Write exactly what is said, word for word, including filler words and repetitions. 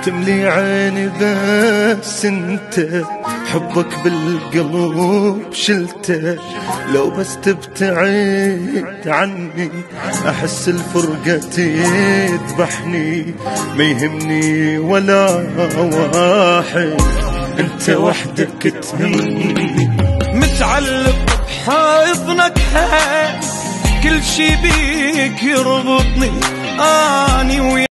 تملي عيني بس انت، حبك بالقلب شلته. لو بس تبتعد عني احس الفرقة تذبحني. ما يهمني ولا واحد، انت وحدك تهمني. متعلق بحضنك حيل، كل شي بيك يربطني اني وياك.